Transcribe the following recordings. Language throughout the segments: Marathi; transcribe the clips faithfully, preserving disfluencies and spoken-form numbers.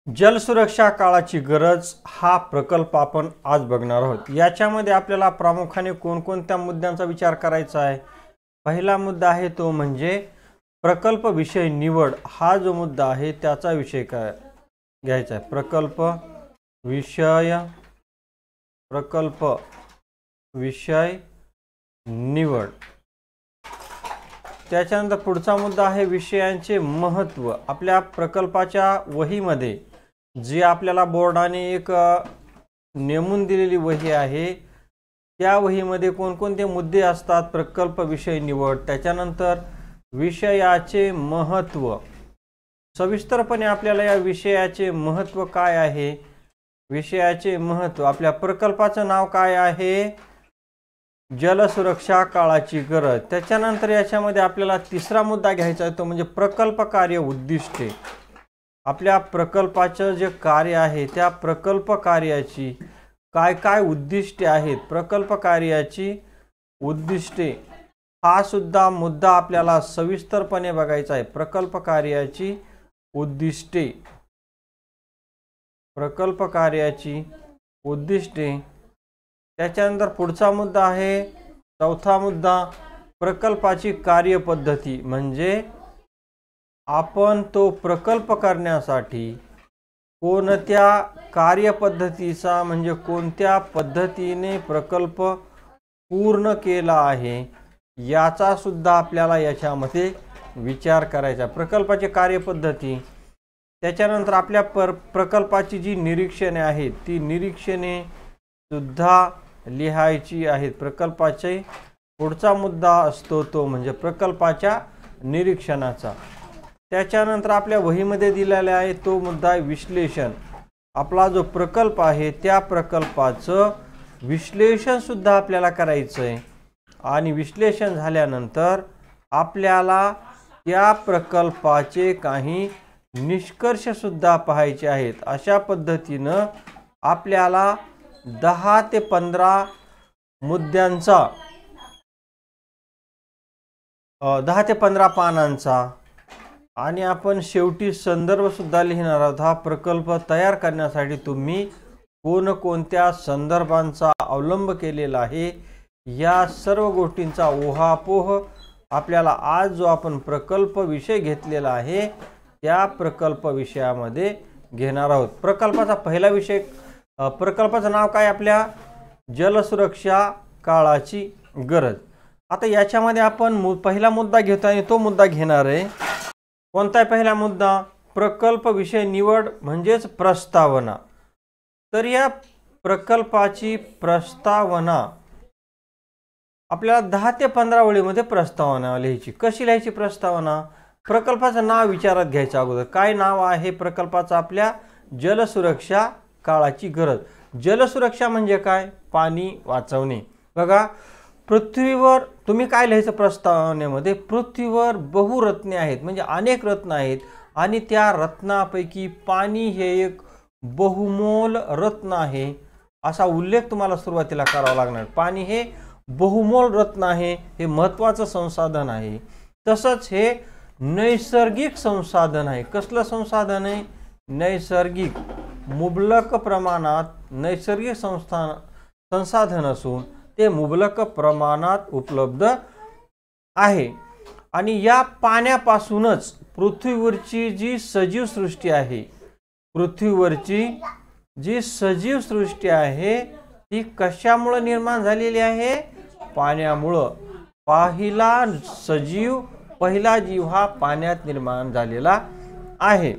जलसुरक्षा काळाची गरज हा प्रकल्प आपण आज बघणार आहोत। याच्यामध्ये आपल्याला प्रामुख्याने कोणकोणत्या मुद्द्यांचा विचार करायचा आहे। पहिला मुद्दा आहे तो म्हणजे प्रकल्प विषय निवड। हा जो मुद्दा आहे त्याचा विषय काय घ्यायचा आहे। प्रकल्प विषय प्रकल्प विषय निवड। त्याच्यानंतर पुढचा मुद्दा आहे विषयांचे महत्त्व। आपल्या प्रकल्पाच्या वहीमध्ये जी आपल्याला बोर्डाने एक नेमून दिलेली वही आहे त्या वहीमध्ये कोणकोणते मुद्दे असतात। प्रकल्प विषय निवड, त्याच्यानंतर विषयाचे महत्त्व। सविस्तरपणे आपल्याला या विषयाचे महत्त्व काय आहे, विषयाचे महत्त्व, आपल्या प्रकल्पाचं नाव काय आहे, जलसुरक्षा काळाची गरज। त्याच्यानंतर याच्यामध्ये आपल्याला तिसरा मुद्दा घ्यायचा आहे तो म्हणजे प्रकल्प कार्य उद्दिष्टे। आपल्या प्रकल्पाचे जे कार्य आहे त्या प्रकल्प कार्याची काय काय उद्दिष्टे आहेत, प्रकल्प कार्याची उद्दिष्टे हा सुद्धा मुद्दा आपल्याला सविस्तरपणे बघायचा आहे। प्रकल्प कार्याची उद्दिष्टे, प्रकल्प कार्याची उद्दिष्टे। त्याच्यानंतर पुढचा मुद्दा आहे चौथा मुद्दा प्रकल्पाची कार्यपद्धती, म्हणजे आपण तो प्रकल्प करण्यासाठी कोणत्या कार्यपद्धतीचा म्हणजे कोणत्या पद्धतीने प्रकल्प पूर्ण केला आहे याचा सुद्धा आपल्याला याच्यामध्ये विचार करायचा। प्रकल्पाची कार्यपद्धती, त्याच्यानंतर आपल्या पर प्रकल्पाची जी निरीक्षणे आहेत ती निरीक्षणे सुद्धा लिहायची आहेत। प्रकल्पाचे पुढचा मुद्दा असतो तो म्हणजे प्रकल्पाच्या निरीक्षणाचा। त्याच्यानंतर आपल्या वहीमध्ये दिलेला आहे तो मुद्दा विश्लेषण। आपला जो प्रकल्प आहे त्या प्रकल्पाचं विश्लेषण सुद्धा आपल्याला करायचं आहे आणि विश्लेषण झाल्यानंतर आपल्याला त्या प्रकल्पाचे काही निष्कर्ष सुद्धा पाहायचे आहेत। अशा पद्धतीनं आपल्याला दहा ते पंधरा मुद्द्यांचा दहा ते पंधरा पानांचा आणि आपण शेवटी संदर्भ सुद्धा लिहिणार आहोत। हा प्रकल्प तयार करण्यासाठी तुम्ही कोणकोणत्या संदर्भांचा अवलंब केलेला आहे या सर्व गोष्टींचा ऊहापोह आपल्याला आज जो आपण प्रकल्प विषय घेतलेला आहे त्या प्रकल्प विषयामध्ये घेणार आहोत। प्रकल्पाचा पहिला विषय, प्रकल्पाचं नाव काय आपल्या, जलसुरक्षा काळाची गरज। आता याच्यामध्ये आपण पहिला मुद्दा घेतो आणि तो मुद्दा घेणार आहे कोणता आहे पहिला मुद्दा, प्रकल्प विषय निवड म्हणजेच प्रस्तावना। तर या प्रकल्पाची प्रस्तावना आपल्याला दहा ते पंधरा ओळीमध्ये प्रस्तावना लिहायची। कशी लिहायची प्रस्तावना, प्रकल्पाचं नाव विचारात घ्यायचं अगोदर। काय नाव आहे प्रकल्पाचं आपल्या, जलसुरक्षा काळाची गरज। जलसुरक्षा म्हणजे काय, पाणी वाचवणे। बघा पृथ्वीवर तुम्ही काय लिहायचं प्रस्तावनेमध्ये, पृथ्वीवर बहुरत्ने आहेत म्हणजे अनेक रत्न आहेत आणि त्या रत्नापैकी पाणी हे एक बहुमोल रत्न आहे असा उल्लेख तुम्हाला सुरुवातीला करावा लागणार। पाणी हे बहुमोल रत्न आहे, हे महत्त्वाचं संसाधन आहे। तसंच हे नैसर्गिक संसाधन आहे। कसलं संसाधन आहे, नैसर्गिक, मुबलक प्रमाणात नैसर्गिक संस्थान संसाधन असून ते मुबलक प्रमाणात उपलब्ध आहे। आणि या पाण्यापासूनच पृथ्वीवरची जी सजीव सृष्टी आहे, पृथ्वीवरची जी सजीव सृष्टी आहे ती कशामुळे निर्माण झालेली आहे, पाण्यामुळे। पहिला सजीव पहिला जीव हा पाण्यात निर्माण झालेला आहे।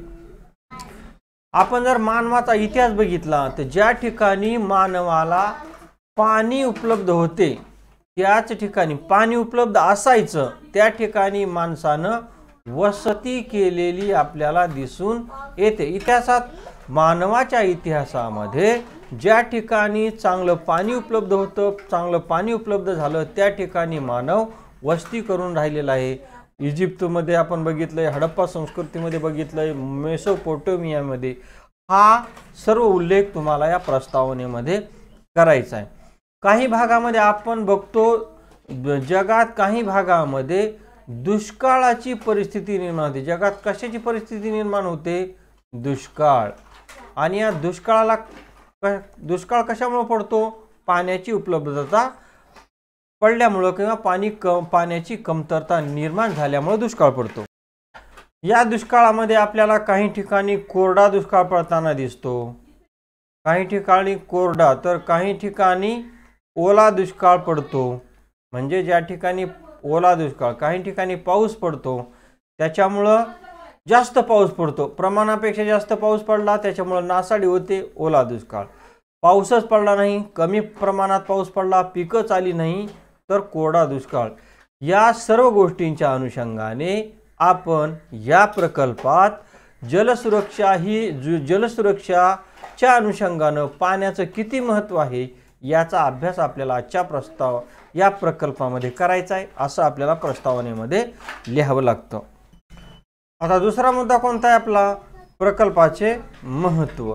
आपण जर मानवाचा इतिहास बघितला तर ज्या ठिकाणी मानवाला पाणी उपलब्ध होते त्याच ठिकाणी पाणी उपलब्ध असायचं त्या ठिकाणी माणसानं वसती केलेली आपल्याला दिसून येते। इतिहासात मानवाच्या इतिहासामध्ये ज्या ठिकाणी चांगलं पाणी उपलब्ध होतं, चांगलं पाणी उपलब्ध झालं त्या ठिकाणी मानव वस्ती करून राहिलेला आहे। इजिप्तमध्ये आपण बघितलंय, हडप्पा संस्कृतीमध्ये बघितलंय, मेसोपोटेमियामध्ये, हा सर्व उल्लेख तुम्हाला या प्रस्तावनेमध्ये करायचा आहे। काही भागामध्ये आपण बघतो जगात काही भागामध्ये दुष्काळाची परिस्थिती निर्माण होते। जगात कशाची परिस्थिती निर्माण होते, दुष्काळ। आणि या दुष्काळाला दुष्काळ कशामुळे पडतो? पाण्याची उपलब्धता पडल्यामुळे किंवा पाणी क पाण्याची कमतरता निर्माण झाल्यामुळे दुष्काळ पडतो। या दुष्काळामध्ये आपल्याला काही ठिकाणी कोरडा दुष्काळ पडताना दिसतो, काही ठिकाणी कोरडा तर काही ठिकाणी ओला दुष्काळ पडतो। म्हणजे ज्या ठिकाणी ओला दुष्काळ, काही ठिकाणी पाऊस पडतो त्याच्यामुळं जास्त पाऊस पडतो, प्रमाणापेक्षा जास्त पाऊस पडला त्याच्यामुळे नासाडी होते, ओला दुष्काळ। पाऊसच पडला नाही, कमी प्रमाणात पाऊस पडला, पिकच आली नाही तर कोरडा दुष्काळ। या सर्व गोष्टींच्या अनुषंगाने आपण या प्रकल्पात जलसुरक्षा ही जलसुरक्षाच्या अनुषंगाने पाण्याचं किती महत्त्व आहे याचा अभ्यास आपल्याला आजच्या प्रस्ताव या प्रकल्पामध्ये करायचा आहे, असं आपल्याला प्रस्तावनेमध्ये लिहावं लागतं। आता दुसरा मुद्दा कोणता आहे आपला? प्रकल्पाचे महत्त्व।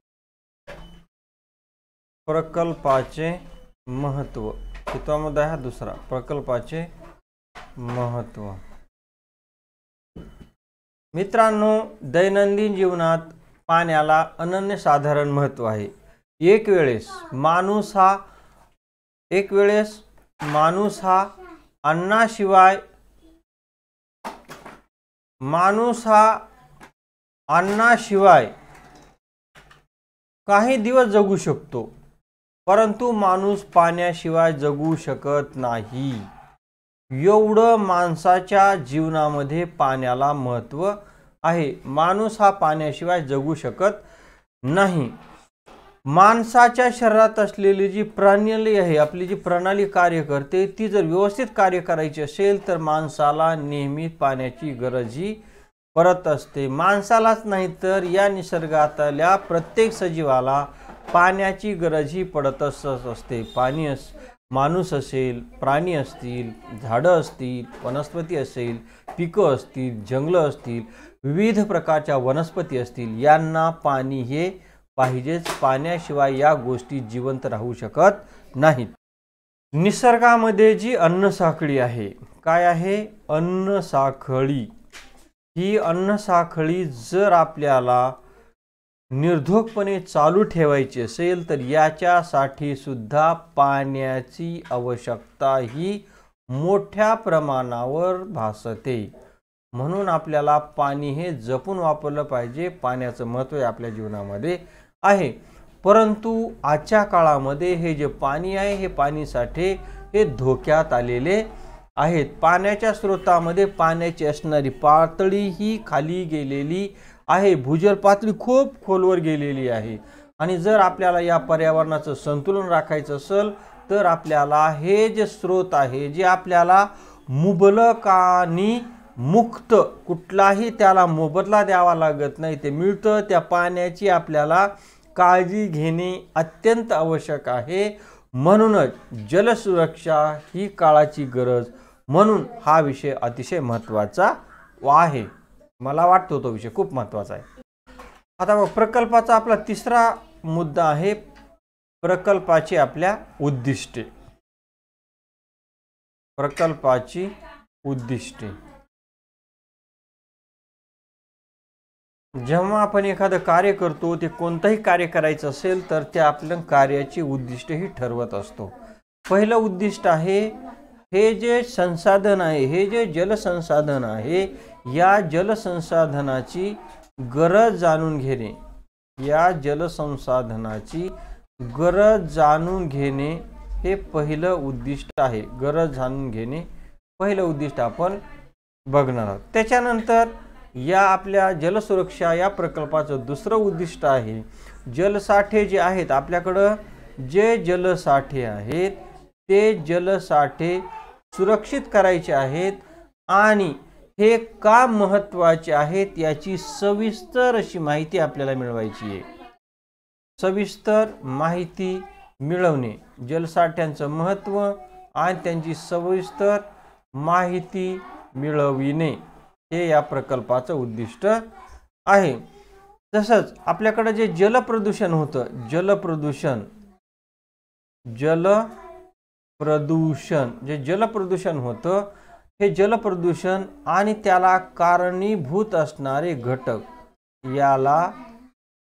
प्रकल्पाचे महत्त्व कितवा मुद्दा आहे? दुसरा, प्रकल्पाचे महत्त्व। मित्रांनो, दैनंदिन जीवनात पाण्याला अनन्यसाधारण महत्त्व आहे। एक वेळेस माणूस हा एक वेळेस माणूस हा अन्नाशिवाय माणूस हा अन्नाशिवाय काही दिवस जगू शकतो, परंतु माणूस पाण्याशिवाय जगू शकत नाही। एवढं माणसाच्या जीवनामध्ये पाण्याला महत्त्व आहे। माणूस हा पाण्याशिवाय जगू शकत नाही। माणसाच्या शरीरात असलेली जी प्रणाली आहे, आपली जी प्रणाली कार्य करते, ती जर व्यवस्थित कार्य करायची असेल तर माणसाला नेहमी पाण्याची गरज ही पडत असते। माणसालाच नाही तर या निसर्गातल्या प्रत्येक सजीवाला पाण्याची गरज ही पडतच असते। पाणी अस माणूस असेल, प्राणी असतील, झाडं असतील, वनस्पती असेल, पिकं असतील, जंगलं असतील, विविध प्रकारच्या वनस्पती असतील, यांना पाणी हे पाहिजेच। पाण्याशिवाय या गोष्टी जिवंत राहू शकत नाहीत। निसर्गामध्ये जी अन्नसाखळी आहे, काय आहे? अन्नसाखळी। ही अन्नसाखळी जर आपल्याला निर्धोकपणे चालू ठेवायची असेल तर याच्यासाठी सुद्धा पाण्याची आवश्यकता ही मोठ्या प्रमाणावर भासते। म्हणून आपल्याला पाणी हे जपून वापरलं पाहिजे। पाण्याचं महत्त्व आपल्या जीवनामध्ये आहे। परंतु आजच्या काळामध्ये हे जे पाणी आहे, हे पाणीसाठे हे धोक्यात आलेले आहेत। पाण्याच्या स्रोतामध्ये पाण्याची असणारी पातळी ही खाली गेलेली आहे। भूजल पातळी खूप खोलवर गेलेली आहे आणि जर आपल्याला या पर्यावरणाचं संतुलन राखायचं असेल तर आपल्याला हे जे स्रोत आहे, जे आपल्याला मुबलक आणि मुक्त, कुठलाही त्याला मोबदला द्यावा लागत नाही, ते मिळतं, त्या पाण्याची आपल्याला काळजी घेणे अत्यंत आवश्यक आहे। म्हणूनच जलसुरक्षा ही काळाची गरज, म्हणून हा विषय अतिशय महत्त्वाचा आहे। मला वाटतो तो विषय खूप महत्त्वाचा आहे। आता प्रकल्पाचा आपला तिसरा मुद्दा आहे प्रकल्पाची आपल्या उद्दिष्टे। प्रकल्पाची उद्दिष्टे। जेव्हा आपण एखादं कार्य करतो, ते कोणतंही कार्य करायचं असेल तर त्या आपल्या कार्याची उद्दिष्टे ही ठरवत असतो। पहिलं उद्दिष्ट आहे हे जे संसाधन आहे, हे जे जलसंसाधन आहे, या जलसंसाधनाची गरज जाणून घेणे, या जलसंसाधनाची गरज जाणून घेणे हे पहिलं उद्दिष्ट आहे। गरज जाणून घेणे पहिलं उद्दिष्ट आपण बघणार आहोत। त्याच्यानंतर या आपल्या जलसुरक्षा या प्रकल्पाचं दुसरं उद्दिष्ट आहे जलसाठे जे आहेत आपल्याकडं, जे जलसाठे आहेत ते जलसाठे सुरक्षित करायचे आहेत आणि हे का महत्त्वाचे आहेत याची सविस्तर अशी माहिती आपल्याला मिळवायची आहे। सविस्तर माहिती मिळवणे, जलसाठ्यांचं महत्त्व आणि त्यांची सविस्तर माहिती मिळविणे हे या प्रकल्पाचं उद्दिष्ट आहे। तसंच आपल्याकडे जे जलप्रदूषण होतं, जलप्रदूषण जल प्रदूषण जे जलप्रदूषण होतं, हे जलप्रदूषण आणि त्याला कारणीभूत असणारे घटक याला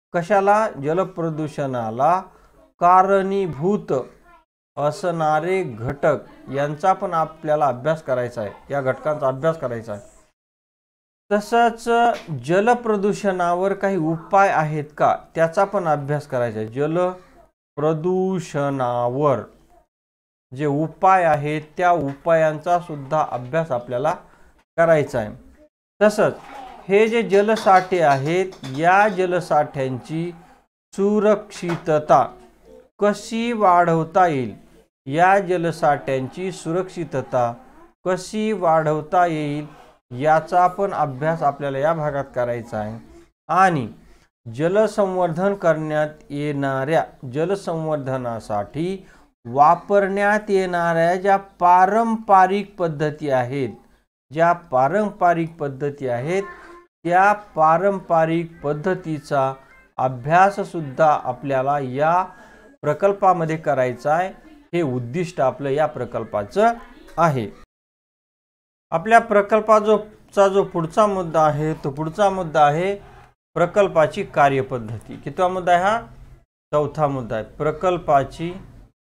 कशाला? जलप्रदूषणाला कारणीभूत असणारे घटक यांचा पण आपल्याला अभ्यास करायचा आहे, या घटकांचा अभ्यास करायचा आहे। तसंच जलप्रदूषणावर काही उपाय आहेत का त्याचा पण अभ्यास करायचा आहे। जलप्रदूषणावर जे उपाय आहेत त्या उपायांचा सुद्धा अभ्यास आपल्याला करायचा आहे। तसंच हे जे जलसाठे आहेत या जलसाठ्यांची सुरक्षितता कशी वाढवता येईल, या जलसाठ्यांची सुरक्षितता कशी वाढवता येईल याचा पण अभ्यास आपल्याला या भागात करायचा आहे। आणि जलसंवर्धन करण्यात येणाऱ्या जलसंवर्धनासाठी वापरण्यात येणाऱ्या ज्या पारंपरिक पद्धती आहेत, ज्या पारंपरिक पद्धती आहेत त्या पारंपरिक पद्धतीचा अभ्यास सुद्धा आपल्याला या प्रकल्पामध्ये करायचा आहे। हे उद्दिष्ट आपलं या प्रकल्पाचं आहे। आपल्या प्रकल्पाचा जो पुढचा मुद्दा आहे तो पुढचा मुद्दा आहे प्रकल्पाची कार्यपद्धती। कितवा मुद्दा आहे हा? चौथा मुद्दा आहे। प्रकल्पाची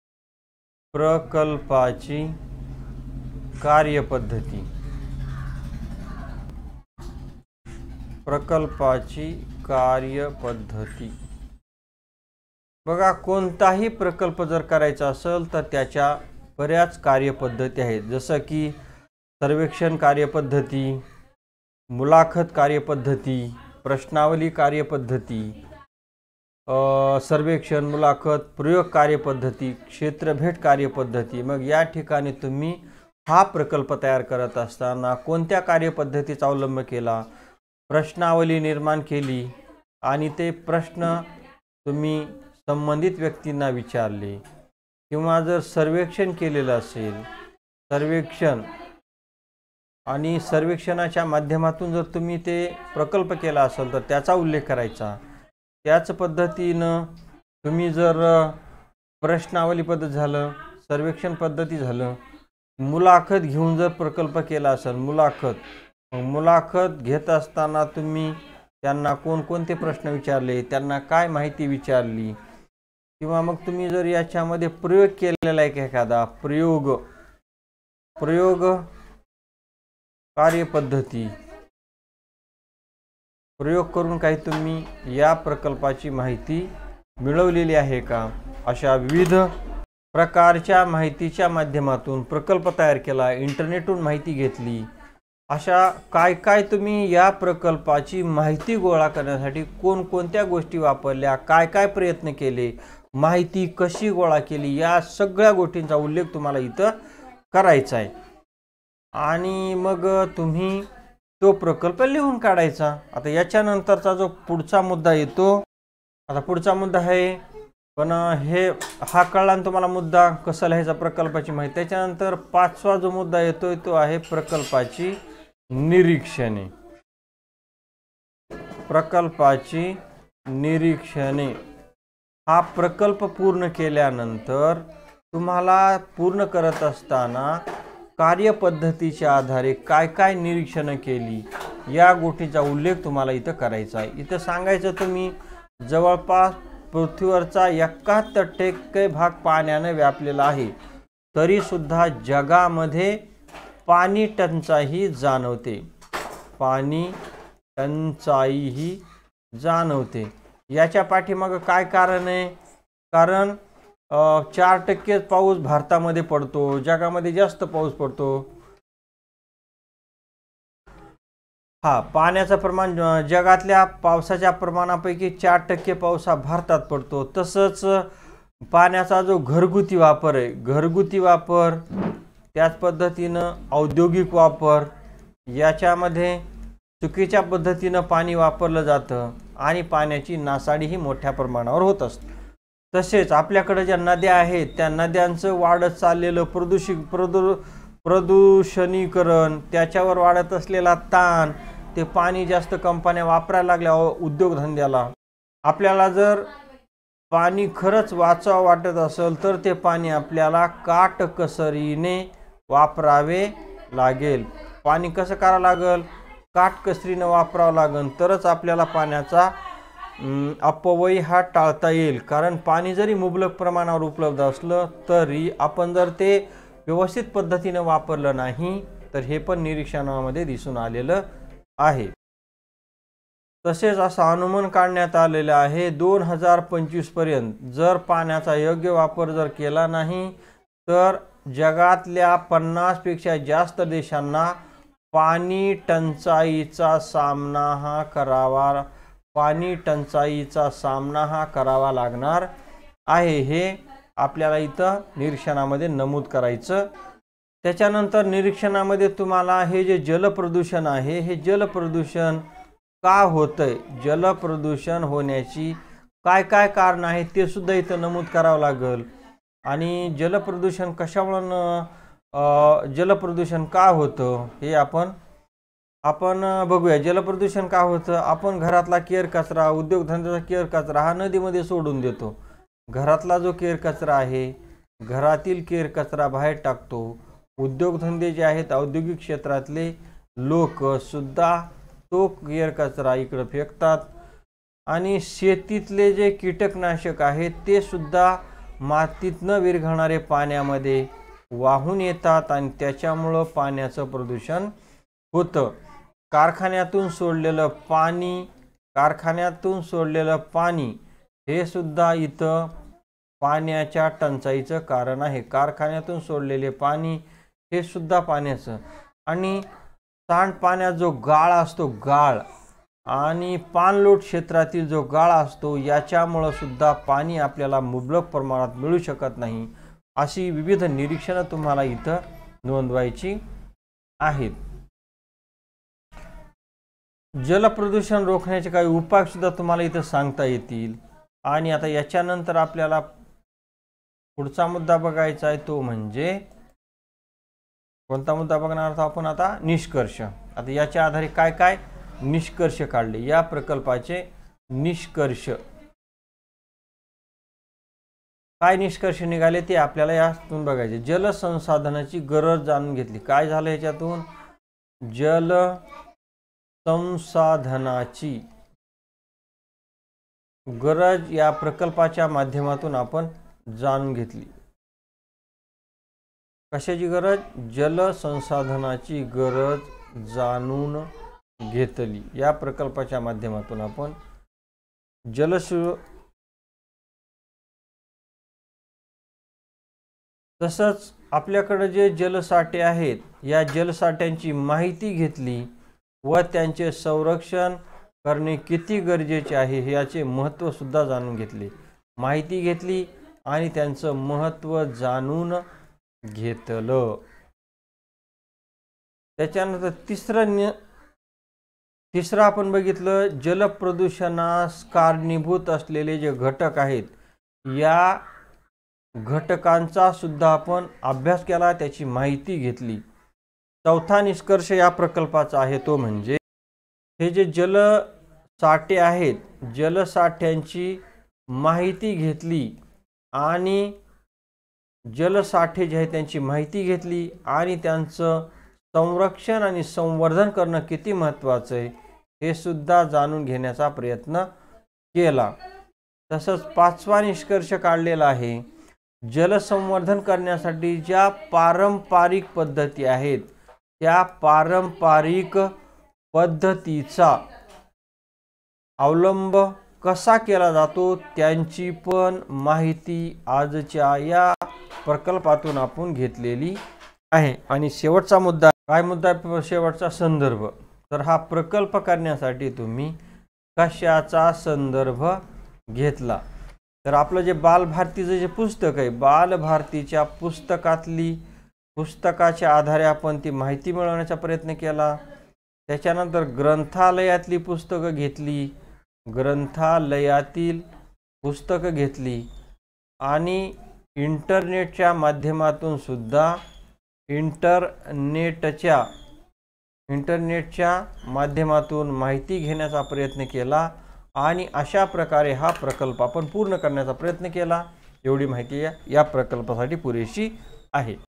प्रकल्पाची कार्यपद्धती प्रकल्पाची कार्यपद्धती बघा, कोणताही प्रकल्प जर करायचा असेल तर त्याच्या बऱ्याच कार्यपद्धती आहेत, जसं की सर्वेक्षण कार्यपद्धती, मुलाखत कार्यपद्धती, प्रश्नावली कार्यपद्धती, सर्वेक्षण, मुलाखत, प्रयोग कार्यपद्धती, क्षेत्रभेट कार्यपद्धती। मग या ठिकाणी तुम्ही हा प्रकल्प तयार करत असताना कोणत्या कार्यपद्धतीचा अवलंब केला? प्रश्नावली निर्माण केली आणि ते प्रश्न तुम्ही संबंधित व्यक्तींना विचारले, किंवा जर सर्वेक्षण केलेलं असेल, सर्वेक्षण आणि सर्वेक्षणाच्या माध्यमातून जर तुम्ही ते प्रकल्प केला असेल तर त्याचा उल्लेख करायचा। त्याच पद्धतीनं तुम्ही जर प्रश्नावली पद्धत झालं, सर्वेक्षण पद्धती झालं, मुलाखत घेऊन जर प्रकल्प केला असेल, मुलाखत मुलाखत घेत असताना तुम्ही त्यांना कोणकोणते प्रश्न विचारले, त्यांना काय माहिती विचारली, किंवा मग तुम्ही जर याच्यामध्ये प्रयोग केलेला आहे एखादा प्रयोग प्रयोग कार्यपद्धती प्रयोग करून काही तुम्ही या प्रकल्पाची माहिती मिळवलेली आहे का, अशा विविध प्रकारच्या माहितीच्या माध्यमातून प्रकल्प तयार केला, इंटरनेटवरून माहिती घेतली, अशा काय काय तुम्ही या प्रकल्पाची माहिती गोळा करण्यासाठी कोणकोणत्या गोष्टी वापरल्या, काय काय प्रयत्न केले, माहिती कशी गोळा केली, या सगळ्या गोष्टींचा उल्लेख तुम्हाला इथं करायचा आहे। आणि मग तुम्ही तो प्रकल्प लिहून काढायचा। आता याच्यानंतरचा जो पुढचा मुद्दा येतो, आता पुढचा मुद्दा आहे, पण हे हा कळला ना तुम्हाला मुद्दा कसा लिहायचा प्रकल्पाची माहिती। त्याच्यानंतर पाचवा जो मुद्दा येतो तो आहे प्रकल्पाची निरीक्षणे प्रकल्पाची निरीक्षणे हा प्रकल्प पूर्ण केल्यानंतर तुम्हाला पूर्ण करत असताना कार्यपद्धतीच्या आधारे काय काय निरीक्षण केली या गोष्टीचा उल्लेख तुम्हाला इथं करायचा आहे। इथं सांगायचं तुम्ही जवळपास पृथ्वीवरचा एकाहत्तर टक्के भाग पाण्याने व्यापलेला आहे, तरी सुद्धा जगामध्ये पाणी टंचाई जाणवते पाणी टंचाई ही जाणवते। याच्या पाठीमागे काय कारण आहे? कारण चार टक्के पाऊस भारतामध्ये पडतो, जगामध्ये जास्त पाऊस पडतो। हा पाण्याचं प्रमाण जगातल्या पावसाच्या प्रमाणापैकी चार टक्के पाऊस हा भारतात पडतो। तसंच पाण्याचा जो घरगुती वापर आहे, घरगुती वापर, त्याच पद्धतीनं औद्योगिक वापर, याच्यामध्ये चुकीच्या पद्धतीनं पाणी वापरलं जातं आणि पाण्याची नासाडी ही मोठ्या प्रमाणावर होत असते। तसेच आपल्याकडे ज्या नद्या आहेत त्या नद्यांचं वाढत चाललेलं प्रदूषित प्रदू प्रदूषणीकरण, त्याच्यावर वाढत असलेला ताण, ते पाणी जास्त कंपन्या वापरायला लागल्या उद्योगधंद्याला। आपल्याला जर पाणी खरंच वाचावं वाटत असेल तर ते पाणी आपल्याला काटकसरीने वापरावे लागेल। पाणी कसं करावं लागेल? काटकसरीने वापरावं लागेल, तरच आपल्याला पाण्याचा अपव्यय हा टाळता येईल, कारण पाणी जरी मुबलक प्रमाणावर उपलब्ध असलं तरी आपण जर ते व्यवस्थित पद्धतीने वापरलं नाही तर हे पण निरीक्षणामध्ये दिसून आलेलं आहे। तसेच असं अनुमान काढण्यात आलेलं आहे दोन हजार पंचवीस पर्यंत जर पाण्याचा योग्य वापर जर केला नाही तर जगातल्या पन्नास पेक्षा जास्त देशांना पाणी टंचाईचा सामना हा करावा पाणी टंचाईचा सामना हा करावा लागणार आहे। हे आपल्याला इथं निरीक्षणामध्ये नमूद करायचं। त्याच्यानंतर निरीक्षणामध्ये तुम्हाला हे जे जलप्रदूषण आहे हे जलप्रदूषण का होतंय, जलप्रदूषण होण्याची काय काय कारण आहेत ते सुद्धा इथं नमूद करावं लागेल। आणि जलप्रदूषण कशामुळे जलप्रदूषण का होतं हे आपण आपण बघूया। जलप्रदूषण का होतं, आपण घरातला केर कचरा, उद्योगधंद्याचा केर कचरा हा नदीमध्ये सोडून देतो। घरातला जो केर कचरा आहे, घरातील केर कचरा बाहेर टाकतो। उद्योगधंदे जे आहेत, औद्योगिक क्षेत्रातले लोक सुद्धा तो केर कचरा इकडे फेकतात। आणि शेतीतले जे कीटकनाशक आहेत ते सुद्धा मातीतनं विरघळणारे पाण्यामध्ये वाहून येतात आणि त्याच्यामुळे पाण्याचं प्रदूषण होतं। कारखान्यातून सोडलेलं पाणी कारखान्यातून सोडलेलं पाणी हे सुद्धा इथं पाण्याच्या टंचाईचं कारण आहे। कारखान्यातून सोडलेले पाणी हे सुद्धा पाण्याचं, आणि सांडपाण्यात जो गाळ असतो गाळ आणि पाणलोट क्षेत्रातील जो गाळ असतो याच्यामुळे सुद्धा पाणी आपल्याला मुबलक प्रमाणात मिळू शकत नाही। अशी विविध निरीक्षणं तुम्हाला इथं नोंदवायची आहेत। जलप्रदूषण रोखण्याचे काही उपाय सुद्धा तुम्हाला इथं सांगता येतील। आणि आता याच्यानंतर आपल्याला पुढचा मुद्दा बघायचा आहे तो म्हणजे कोणता मुद्दा बघणार आहोत आपण आता, निष्कर्ष। आता याच्या आधारे काय काय निष्कर्ष काढले, या प्रकल्पाचे निष्कर्ष काय निष्कर्ष निघाले ते आपल्याला यातून बघायचे। जलसंसाधनाची गरज जाणून घेतली। काय झालं याच्यातून, जल संसाधनाची गरज या प्रकल्पाच्या माध्यमातून आपण जाणून घेतली। कशाची गरज, जलसंसाधनाची गरज जाणून घेतली। या प्रकल्पाच्या माध्यमातून आपण जलस तसंच आपल्याकडे जे जलसाठे आहेत या जलसाठ्यांची माहिती घेतली व त्यांचे संरक्षण करणे किती गरजेचे आहे याचे महत्त्व सुद्धा जाणून घेतले। माहिती घेतली आणि त्यांचं महत्त्व जाणून घेतलं। त्याच्यानंतर तिसरं तिसरं आपण बघितलं, जलप्रदूषणास कारणीभूत असलेले जे घटक आहेत या घटकांचा सुद्धा आपण अभ्यास केला, त्याची माहिती घेतली। चौथा निष्कर्ष या प्रकल्पाचा आहे तो म्हणजे हे जे जलसाठे आहेत जलसाठ्यांची माहिती घेतली आणि जलसाठे जे आहेत त्यांची माहिती घेतली आणि त्यांचं संरक्षण आणि संवर्धन करणं किती महत्त्वाचं आहे हे सुद्धा जाणून घेण्याचा प्रयत्न केला। तसंच पाचवा निष्कर्ष काढलेला आहे, जलसंवर्धन करण्यासाठी ज्या पारंपरिक पद्धती आहेत त्या पारंपरिक पद्धतीचा अवलंब कसा केला जातो त्यांची पण माहिती आजच्या या प्रकल्पातून आपण घेतलेली आहे। आणि शेवटचा मुद्दा काय मुद्दा शेवटचा संदर्भ। तर हा प्रकल्प करण्यासाठी तुम्ही कशाचा संदर्भ घेतला, तर आपलं जे बालभारतीचं जे पुस्तक आहे बालभारतीच्या पुस्तकातली पुस्तकाच्या आधारे आपण ती माहिती मिळवण्याचा प्रयत्न केला। त्याच्यानंतर ग्रंथालयातली पुस्तकं घेतली ग्रंथालयातील पुस्तकं घेतली आणि इंटरनेटच्या माध्यमातून सुद्धा इंटरनेटच्या इंटरनेटच्या माध्यमातून माहिती घेण्याचा प्रयत्न केला आणि अशा प्रकारे हा प्रकल्प आपण पूर्ण करण्याचा प्रयत्न केला। एवढी माहिती या प्रकल्पासाठी पुरेशी आहे।